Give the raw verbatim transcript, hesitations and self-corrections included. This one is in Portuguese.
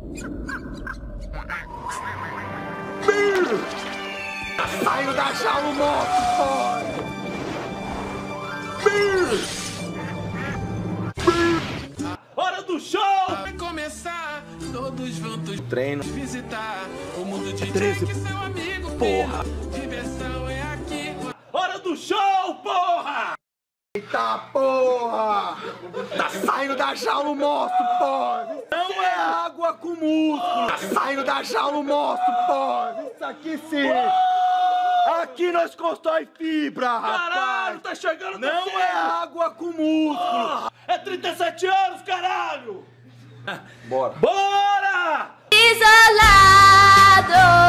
Tá saindo da jaula o monstro, pô! Hora do show! Vai começar, todos juntos Treino. visitar o mundo de treze, Jack, seu amigo. porra. Diversão é aqui. Hora do show, porra! Eita porra! Tá saindo da jaula o monstro, pô! Não é água com músculo! Tá saindo da jaula o monstro, pô! Isso aqui sim! Aqui nós constrói fibra, Caralho, rapaz! tá chegando no Não é água com músculo! Porra, é trinta e sete anos, caralho! Bora! Bora! Isolado.